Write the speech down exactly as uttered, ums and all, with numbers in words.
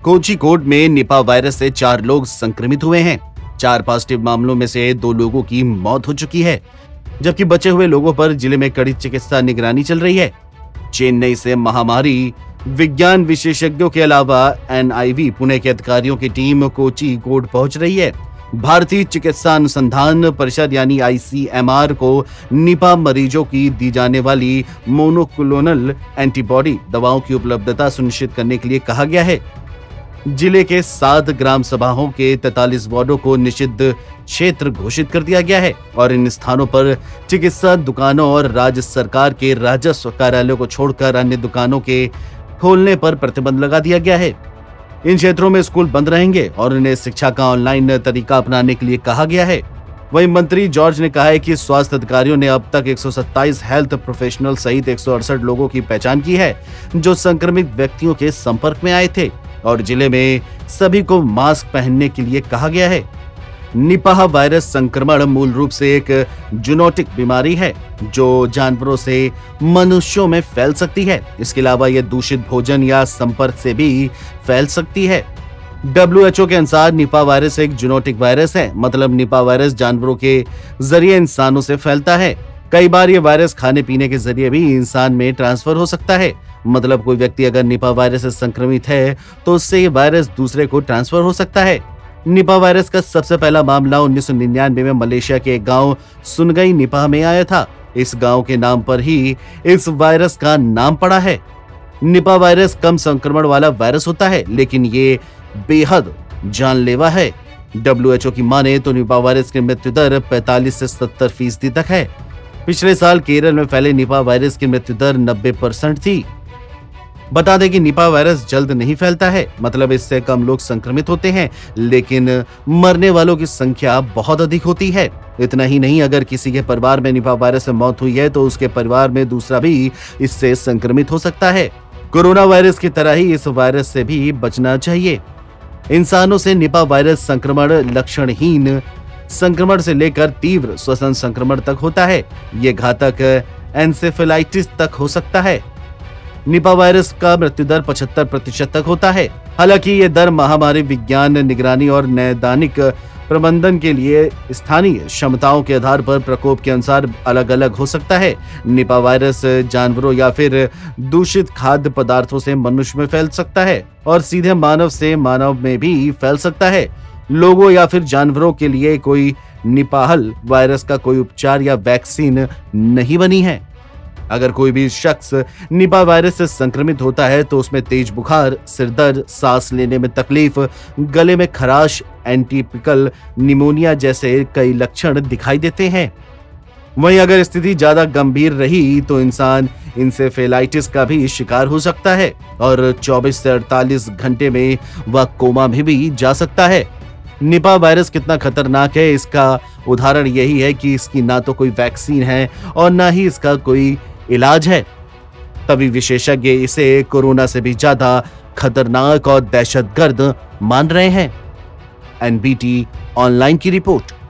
कोझिकोड में Nipah virus से चार लोग संक्रमित हुए हैं। चार पॉजिटिव मामलों में से दो लोगों की मौत हो चुकी है, जबकि बचे हुए लोगों पर जिले में कड़ी चिकित्सा निगरानी चल रही है। चेन्नई से महामारी विज्ञान विशेषज्ञों के अलावा एन आई वी पुणे के अधिकारियों की टीम कोझिकोड पहुंच रही है। भारतीय चिकित्सा अनुसंधान परिषद यानी आई सी एम आर को निपा मरीजों की दी जाने वाली मोनोक्लोनल एंटीबॉडी दवाओं की उपलब्धता सुनिश्चित करने के लिए कहा गया है। जिले के सात ग्राम सभाओं के तैंतालीस वार्डों को निषिद्ध क्षेत्र घोषित कर दिया गया है और इन स्थानों पर चिकित्सा दुकानों और राज्य सरकार के राजस्व कार्यालयों को छोड़कर अन्य दुकानों के खोलने पर प्रतिबंध लगा दिया गया है। इन क्षेत्रों में स्कूल बंद रहेंगे और इन्हें शिक्षा का ऑनलाइन तरीका अपनाने के लिए कहा गया है। वहीं मंत्री जॉर्ज ने कहा है कि स्वास्थ्य अधिकारियों ने अब तक एक सौ सत्ताईस हेल्थ प्रोफेशनल सहित एक सौ अड़सठ लोगों की पहचान की है जो संक्रमित व्यक्तियों के संपर्क में आए थे और जिले में सभी को मास्क पहनने के लिए कहा गया है। निपाह वायरस संक्रमण मूल रूप से एक जूनोटिक बीमारी है जो जानवरों से मनुष्यों में फैल सकती है। इसके अलावा यह दूषित भोजन या संपर्क से भी फैल सकती है। डब्ल्यू एच ओ के अनुसार निपा वायरस एक जूनोटिक वायरस है, मतलब निपा वायरस जानवरों के जरिए इंसानों से फैलता है। कई बार ये वायरस खाने पीने के जरिए भी इंसान में ट्रांसफर हो सकता है, मतलब कोई व्यक्ति अगर निपा वायरस से संक्रमित है तो उससे ये वायरस दूसरे को ट्रांसफर हो सकता है। निपा वायरस का सबसे पहला मामला उन्नीस सौ निन्यानवे में मलेशिया के एक गांव सुनगई निपाह में आया था। इस गांव के नाम पर ही इस वायरस का नाम पड़ा है। निपा वायरस कम संक्रमण वाला वायरस होता है, लेकिन ये बेहद जानलेवा है। डब्ल्यू एच ओ की माने तो निपा वायरस की मृत्यु दर पैंतालीस से सत्तर फीसदी तक है। पिछले साल केरल में फैले निपा वायरस की मृत्यु दर नब्बे परसेंट थी। बता दें कि निपा वायरस जल्द नहीं फैलता है, मतलब इससे कम लोग संक्रमित होते हैं, लेकिन मरने वालों की संख्या बहुत अधिक होती है। इतना ही नहीं, अगर किसी के परिवार में निपा वायरस से मौत हुई है तो उसके परिवार में दूसरा भी इससे संक्रमित हो सकता है। कोरोना वायरस की तरह ही इस वायरस से भी बचना चाहिए। इंसानों से निपा वायरस संक्रमण लक्षणहीन संक्रमण से लेकर तीव्र श्वसन संक्रमण तक होता है। ये घातक एन्सेफेलाइटिस तक हो सकता है। निपा वायरस का मृत्यु दर पचहत्तर प्रतिशत तक होता है। हालांकि ये दर महामारी विज्ञान निगरानी और नैदानिक प्रबंधन के लिए स्थानीय क्षमताओं के आधार पर प्रकोप के अनुसार अलग अलग हो सकता है। निपा वायरस जानवरों या फिर दूषित खाद्य पदार्थों से मनुष्य में फैल सकता है और सीधे मानव से मानव में भी फैल सकता है। लोगों या फिर जानवरों के लिए कोई निपाहल वायरस का कोई उपचार या वैक्सीन नहीं बनी है। अगर कोई भी शख्स निपा वायरस से संक्रमित होता है तो उसमें तेज बुखार, सिर दर्द, सांस लेने में तकलीफ, गले में खराश, एटिपिकल निमोनिया जैसे कई लक्षण दिखाई देते हैं। वहीं अगर स्थिति ज्यादा गंभीर रही तो इंसान इंसेफेलाइटिस का भी शिकार हो सकता है और चौबीस से अड़तालीस घंटे में वह कोमा में भी जा सकता है। निपा वायरस कितना खतरनाक है इसका उदाहरण यही है कि इसकी ना तो कोई वैक्सीन है और ना ही इसका कोई इलाज है। तभी विशेषज्ञ इसे कोरोना से भी ज्यादा खतरनाक और दहशतगर्द मान रहे हैं। एन बी टी ऑनलाइन की रिपोर्ट।